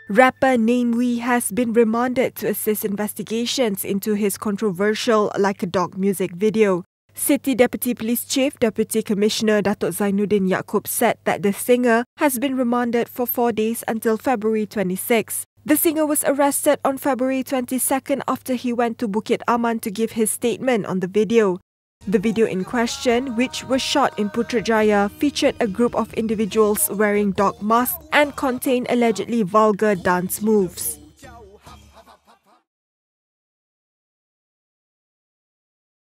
Rapper Namewee has been remanded to assist investigations into his controversial Like a Dog music video. City Deputy Police Chief Deputy Commissioner Datuk Zainuddin Yaakob said that the singer has been remanded for 4 days until February 26. The singer was arrested on February 22nd after he went to Bukit Aman to give his statement on the video. The video in question, which was shot in Putrajaya, featured a group of individuals wearing dog masks and contained allegedly vulgar dance moves.